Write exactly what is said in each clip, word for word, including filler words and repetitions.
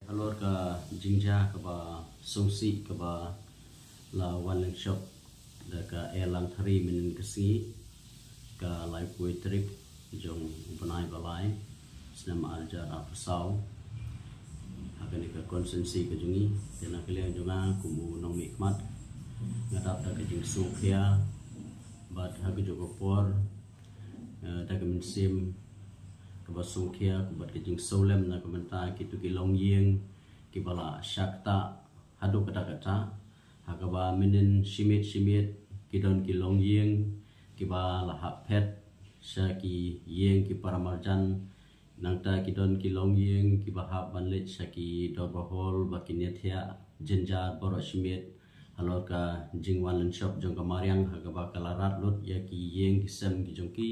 alor ka jingja ka ba sungsi ka ba la wan leng shop da ka elang thari min kasi ka lai pui trip jong banai balai senam aljar apasau akan ka konsensi ka jungi tena kalian jonga kumu nong mikmat ngadap da ka jing sukhia bat hagu jogo por da ka min sim kaba sungkia kubat kejing solem na komenta kitu ki longyeng ki bala syakta hadu kata kata hakaba minin simit simit kidon ki longyeng ki bala hapet syaki yeng ki paramarjan nangta kidon ki longyeng ki bahab banlet syaki dobrohol bakinethia jenjar borok simit halor ka jingwan shop jong kamariang hakaba kalarat lut ya ki yeng ki sem ki jongki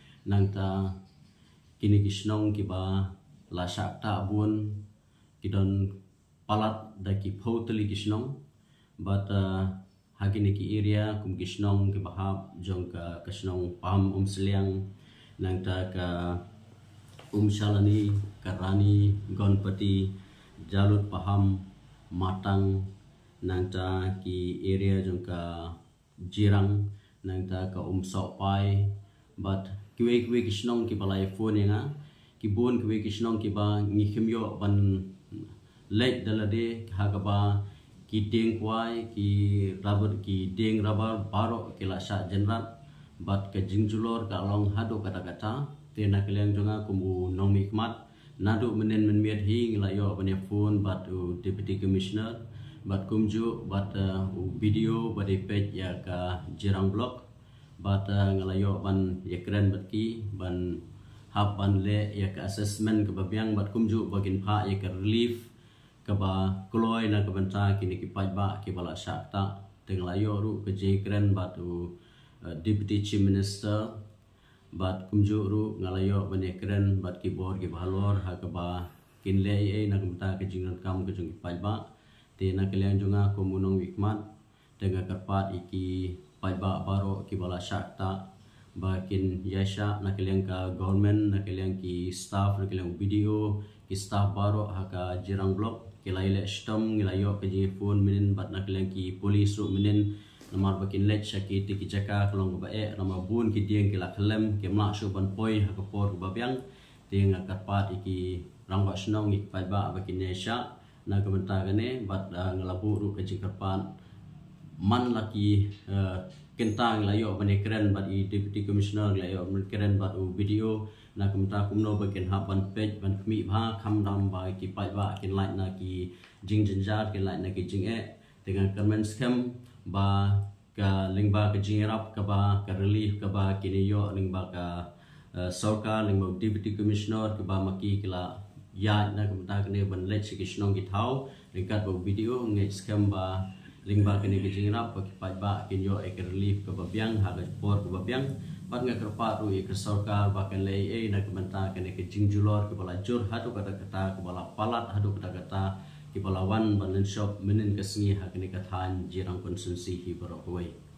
nangta kini kisnong kiba la syakta bun kidon palat da ki photeli kisnong but uh, hagini ki area kum kisnong ki bahab jong ka kisnong pam um seliang nang ta ka um shalani karani gonpati jalut paham matang nang ta ki area jong ka jirang nang ta ka um sopai but kiwe kiwe kisnong ki balai phone nga ki bon kiwe kisnong ki ba ngi khimyo ban late dalade hagaba ki ding kwai ki rubber ki ding rubber baro ki la sha jenrat bat ka jingjulor ka long hado kata kata tena kalian jonga kumu nong mikmat nadu menen men miat hi ngila yo bane phone bat u deputy commissioner bat kumju bat uh, video bat page ya ka jirang block bat ngalayo ban yakren batki ban hab ban le ya ka assessment ke babiang bat kumju bagin pha ya ka relief ke ba kloi na ke banta kini ki pai ba ki bala syakta tenglayo ru ke jekren bat u uh, deputy chief minister bat kumju ru ngalayo ban yakren bat ki bor ki balor ha ke ba kin le ai na ke banta ke jingan kam ke jung ki pai ba te na kalian jonga komunong wikmat dengan kerpat iki pai ba baro ki bala syakta bakin yasha na kalian ka government na kalian ki staff na kalian video ki staff baro haka jirang blok ki laile stom ngilayo ke ji phone minin bat na kalian ki police ru minin namar bakin let syaki ti ki jaka kalong ba e nama bun ki dieng ki la kelem ki mak su ban poi haka por ba biang ti nga karpat iki rangwa snong ik pai ba bakin yasha na komenta gane bat uh, ngelabu ru ke ji karpat man laki uh, kentang layo bane keren bat i deputy commissioner layo bane keren bat u video na kumta kumno bagen haban page ban khmi bha kham dam ba ki pai ba kin like na ki jing jinjar ki like na ki jing e dengan comment scam ba ka lingba ka jing rap ka ba ka relief ka ba kini yo lingba ka uh, sarkar lingba deputy commissioner ka ba maki kila ya na kumta kene ban let ki snong ki thau lingkat ba video ngai scam ba lingba kini kijing rap bagi pai ba kin yo ek relief ke babiang haga por ke babiang bat nga kerpa ru ek sarkar bakan lei e na kementa kini kijing julor ke bala jur hadu kata kata ke bala palat hadu kata kata ke bala wan banen shop menen kesngi hakini kathan jirang konsensi hi barok wei